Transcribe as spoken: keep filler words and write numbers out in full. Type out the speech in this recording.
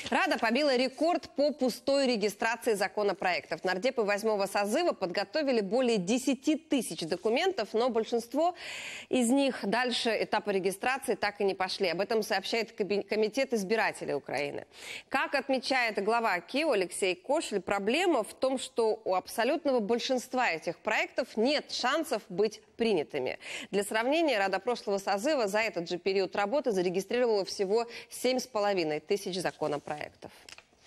Рада побила рекорд по пустой регистрации законопроектов. Нардепы восьмого созыва подготовили более десяти тысяч документов, но большинство из них дальше этапа регистрации так и не пошли. Об этом сообщает Комитет избирателей Украины. Как отмечает глава КИО Алексей Кошель, проблема в том, что у абсолютного большинства этих проектов нет шансов быть принятыми. Для сравнения, Рада прошлого созыва за этот же период работы зарегистрировала всего семь с половиной тысяч законопроектов.